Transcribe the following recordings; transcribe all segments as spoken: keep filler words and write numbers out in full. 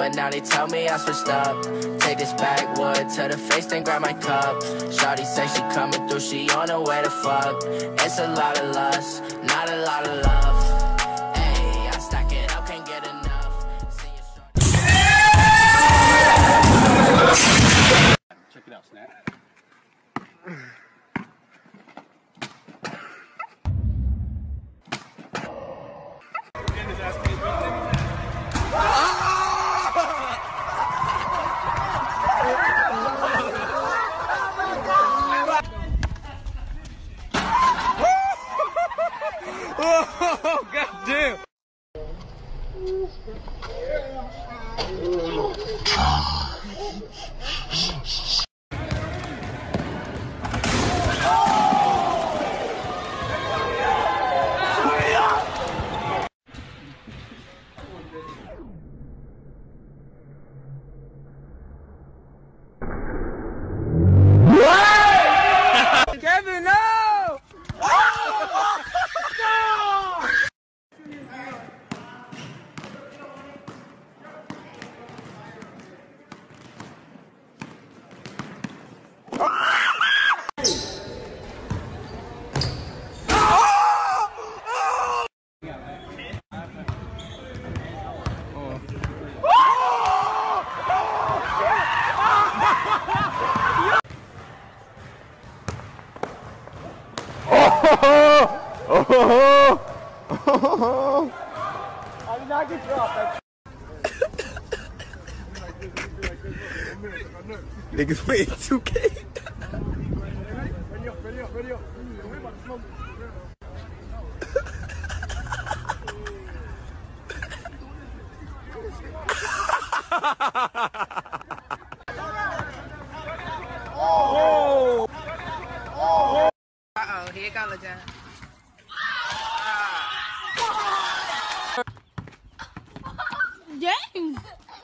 but now they tell me I switched up. Take this backwood to the face, then grab my cup. Shawty say she coming through, she on her way to fuck. It's a lot of lust, not a lot of love. Hey, I stack it up, can't get enough. Check it out, Snap. Oh, goddamn! Kevin, no! I did not get dropped. Niggas playing two K. Ready up, ready up, ready up. Oh! Uh-oh, here you go, LeJohn. Dang!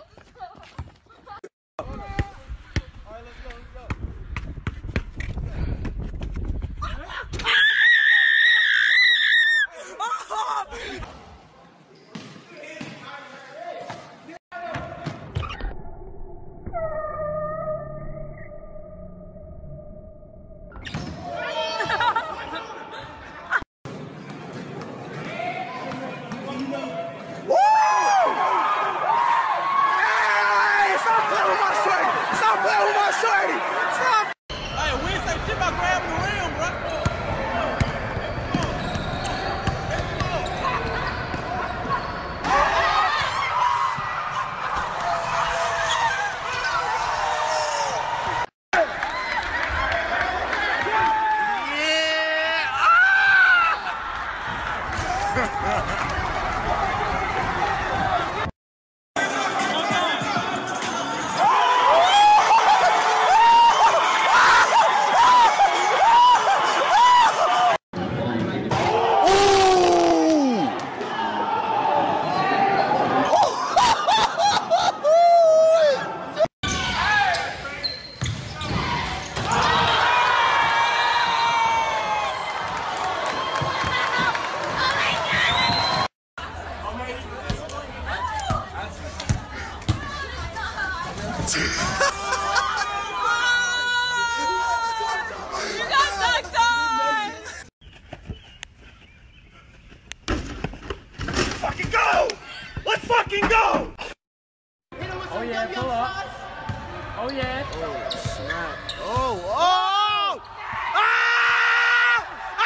Fucking go! Let's fucking go! Oh yeah, pull up. Oh yeah. Oh, snap. Oh, oh! Ah! Ah!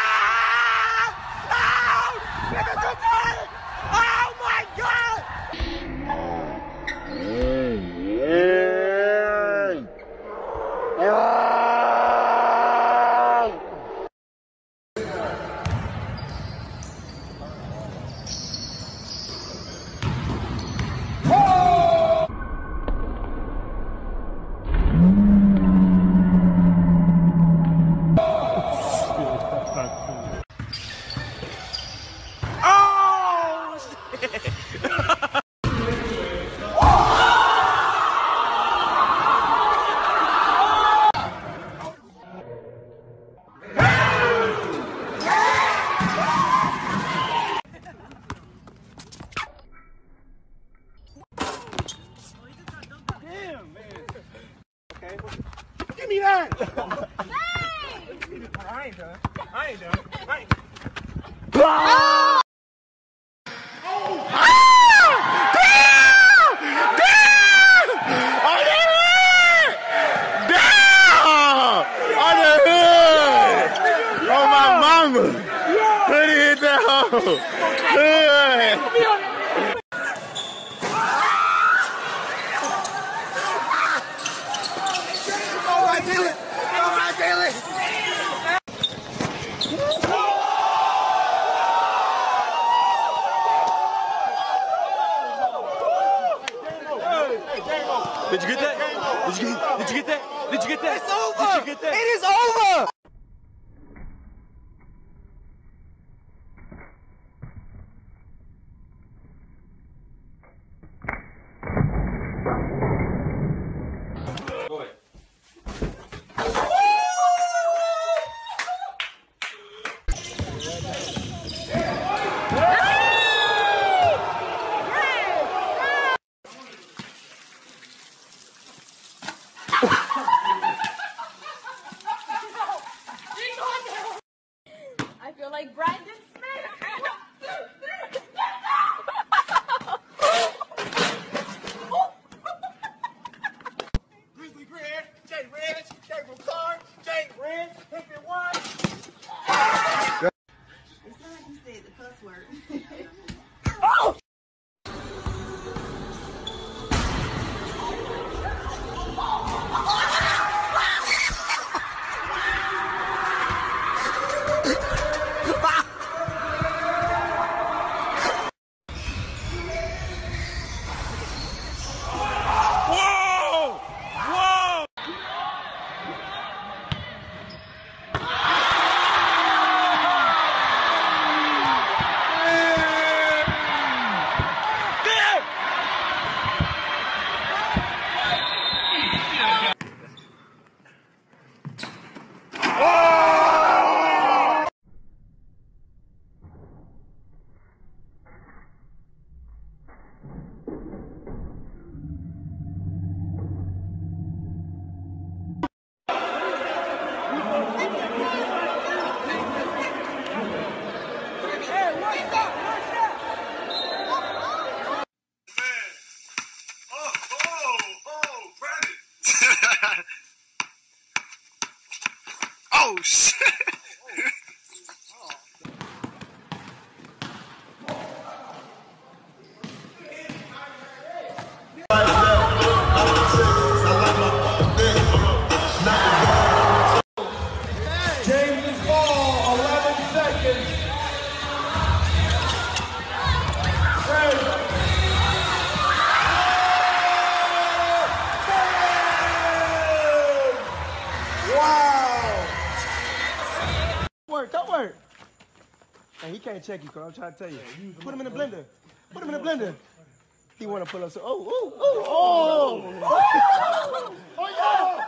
Ah! Nigga, come on! Oh my God! Give me that! Hey! I ain't done. I ain't done. I ain't Ah! Oh! Ah! Damn! Damn! On the hood! Damn! On the hood! Oh, my mama! Hood hit that hoe! Hood! Oh, I did it! Oh, I did it! Did you get that? Did you get, did you get that? Did you get that? It's over! Did you get that? It is over! Go ahead. I feel like Brandon Smith. Grizzly Grid, Jay Rich, Gabriel Clark, Jay Rich, Hickman One. It's not like you said the cuss word. Oh! Oh, shit! James' ball, eleven seconds. Wow! Work, don't work. And he can't check you, cause I'm trying to tell you. Put him in the blender. Put him in the blender. He want to pull up. So, oh, oh, oh, oh, oh, yeah!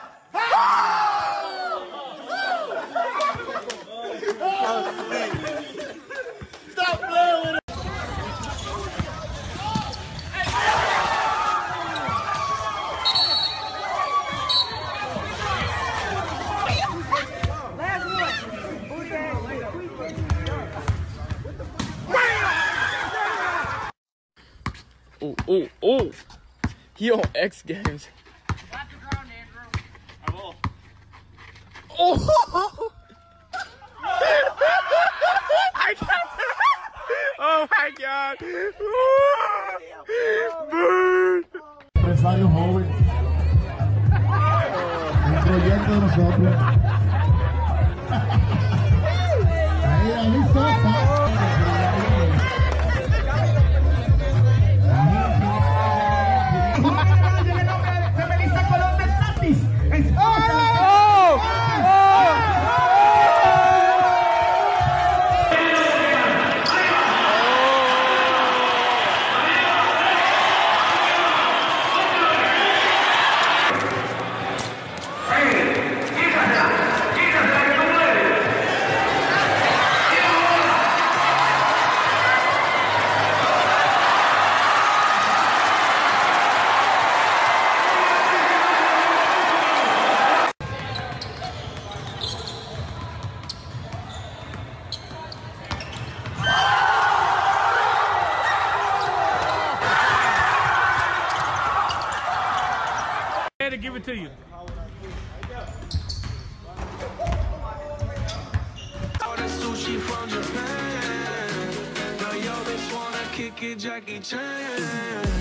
Stop playing with it. Oh, oh, oh. He on X Games. Watch the ground, Andrew. I will. Oh! I got Oh my God. Burn. Empresario joven. Un proyecto de nosotros. Ahí, David Sosa. had to give it to you. Sushi from Japan. Now yo, bitch wanna kick it, Jackie Chan.